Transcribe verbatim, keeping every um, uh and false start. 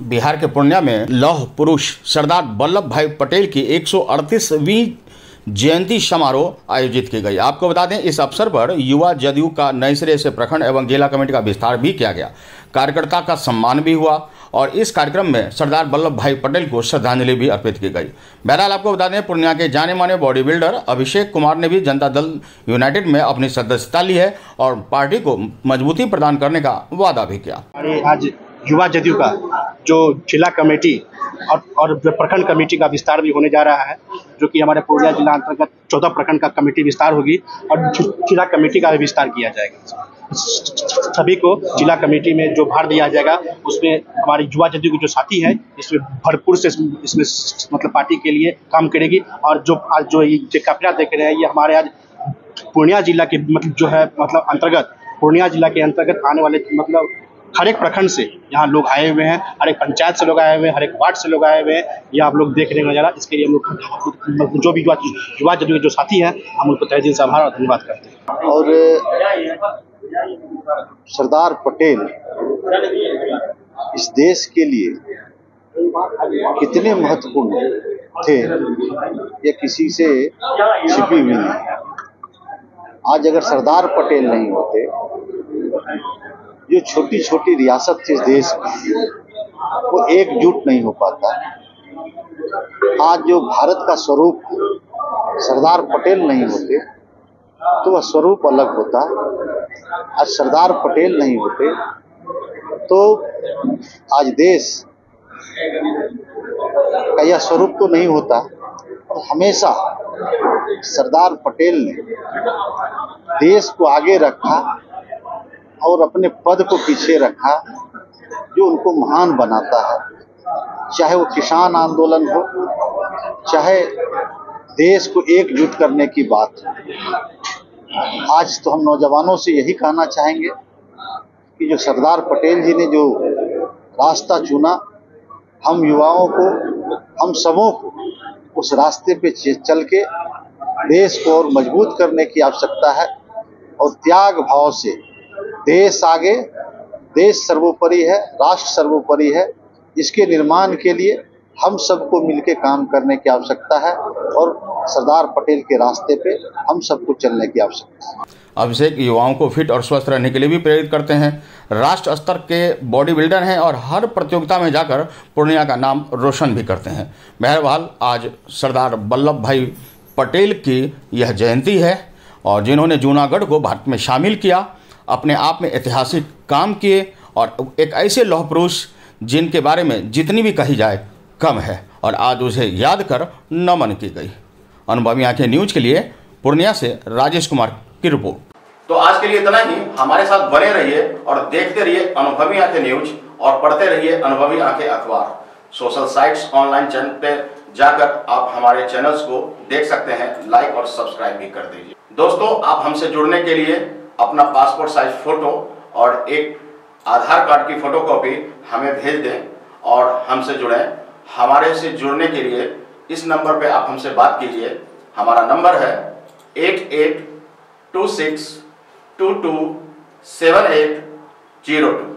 बिहार के पूर्णिया में लौह पुरुष सरदार वल्लभ भाई पटेल की एक सौ अड़तीसवीं जयंती समारोह आयोजित की गई। आपको बता दें, इस अवसर पर युवा जदयू का नए सिरे से प्रखंड एवं जिला कमेटी का विस्तार भी किया गया। कार्यकर्ता का सम्मान भी हुआ और इस कार्यक्रम में सरदार वल्लभ भाई पटेल को श्रद्धांजलि भी अर्पित की गई। बहरहाल आपको बता दें, पूर्णिया के जाने माने बॉडी बिल्डर अभिषेक कुमार ने भी जनता दल यूनाइटेड में अपनी सदस्यता ली है और पार्टी को मजबूती प्रदान करने का वादा भी किया। आज युवा जदयू का जो जिला कमेटी और और प्रखंड कमेटी का विस्तार भी होने जा रहा है, जो कि हमारे पूर्णिया जिला अंतर्गत चौदह प्रखंड का कमेटी विस्तार होगी और जिला कमेटी का भी विस्तार किया जाएगा। सभी को जिला कमेटी में जो भार दिया जाएगा उसमें हमारी युवा जदयू के जो साथी है इसमें भरपूर से इसमें मतलब पार्टी के लिए काम करेगी। और जो आज जो ये काफिला देख रहे हैं, ये हमारे आज पूर्णिया जिला के मतलब जो है मतलब अंतर्गत पूर्णिया जिला के अंतर्गत आने वाले मतलब हर एक प्रखंड से यहाँ लोग आए हुए हैं, हर एक पंचायत से लोग आए हुए हैं, हर एक वार्ड से लोग आए हुए हैं। ये आप लोग देख रहे हैं नजारा। इसके लिए हम लोग जो भी युवा जदयू के जो साथी हैं, हम उनको तहे दिल से आभार और धन्यवाद करते हैं। और सरदार पटेल इस देश के लिए कितने महत्वपूर्ण थे ये किसी से छिपी हुई नहीं। आज अगर सरदार पटेल नहीं होते, जो छोटी छोटी रियासत थी इस देश की, वो एकजुट नहीं हो पाता। आज जो भारत का स्वरूप सरदार पटेल नहीं होते तो वह स्वरूप अलग होता। आज सरदार पटेल नहीं होते तो आज देश का यह स्वरूप तो नहीं होता। और हमेशा सरदार पटेल ने देश को आगे रखा और अपने पद को पीछे रखा, जो उनको महान बनाता है। चाहे वो किसान आंदोलन हो, चाहे देश को एकजुट करने की बात हो। आज तो हम नौजवानों से यही कहना चाहेंगे कि जो सरदार पटेल जी ने जो रास्ता चुना, हम युवाओं को, हम सबों को उस रास्ते पे चल के देश को और मजबूत करने की आवश्यकता है। और त्याग भाव से देश आगे, देश सर्वोपरि है, राष्ट्र सर्वोपरि है। इसके निर्माण के लिए हम सबको मिलकर काम करने की आवश्यकता है और सरदार पटेल के रास्ते पे हम सबको चलने की आवश्यकता है। अभिषेक युवाओं को फिट और स्वस्थ रहने के लिए भी प्रेरित करते हैं। राष्ट्र स्तर के बॉडी बिल्डर हैं और हर प्रतियोगिता में जाकर पूर्णिया का नाम रोशन भी करते हैं। बहरहाल आज सरदार वल्लभ भाई पटेल की यह जयंती है और जिन्होंने जूनागढ़ को भारत में शामिल किया, अपने आप में ऐतिहासिक काम किए और एक ऐसे लौह पुरुष जिनके बारे में जितनी भी कही जाए कम है और आज उसे याद कर नमन की गई। अनुभवी आंखें न्यूज के लिए पूर्णिया से राजेश कुमार की रिपोर्ट। तो आज के लिए इतना ही। हमारे साथ बने रहिए और देखते रहिए अनुभवी आंखें न्यूज और पढ़ते रहिए अनुभवी आंखें अखबार। सोशल साइट्स, ऑनलाइन चैनल पे जाकर आप हमारे चैनल्स को देख सकते हैं, लाइक और सब्सक्राइब भी कर दीजिए। दोस्तों, आप हमसे जुड़ने के लिए अपना पासपोर्ट साइज फोटो और एक आधार कार्ड की फोटोकॉपी हमें भेज दें और हमसे जुड़ें। हमारे से जुड़ने के लिए इस नंबर पे आप हमसे बात कीजिए। हमारा नंबर है eight eight two six two two seven eight zero to.